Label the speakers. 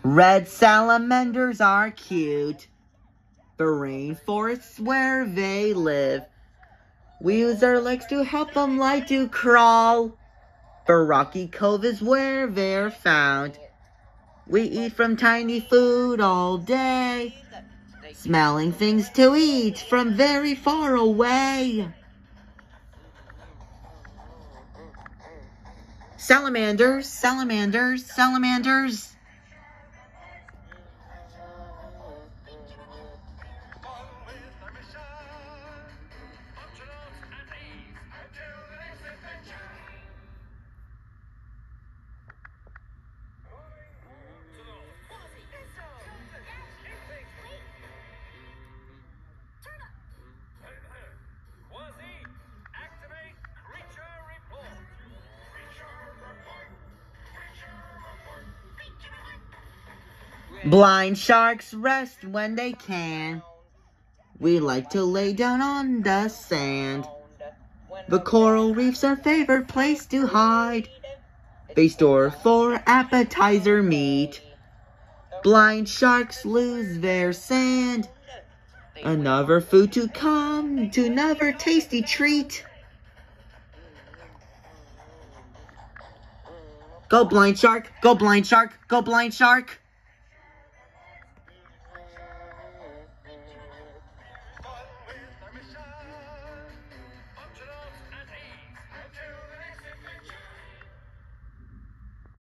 Speaker 1: Red salamanders are cute. The rainforests where they live. We use our legs to help them like to crawl. The rocky cove is where they're found. We eat from tiny food all day, smelling things to eat from very far away. Salamanders, salamanders, salamanders. Blind sharks rest when they can. We like to lay down on the sand. The coral reef's our favorite place to hide. They store for appetizer meat. Blind sharks lose their sand. Another food to come to another tasty treat. Go blind shark, go blind shark, go blind shark.